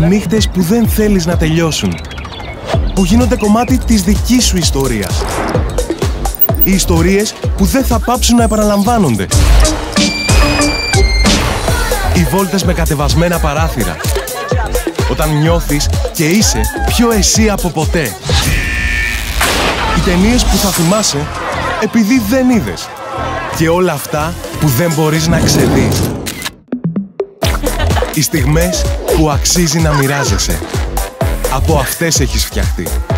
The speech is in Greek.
νύχτες που δεν θέλεις να τελειώσουν, που γίνονται κομμάτι της δικής σου ιστορίας. Οι ιστορίες που δεν θα πάψουν να επαναλαμβάνονται. Οι βόλτες με κατεβασμένα παράθυρα. Όταν νιώθεις και είσαι πιο εσύ από ποτέ. Οι ταινίες που θα θυμάσαι επειδή δεν είδες. Και όλα αυτά που δεν μπορείς να ξεδείς. Οι στιγμές που αξίζει να μοιράζεσαι. Από αυτές έχεις φτιαχτεί.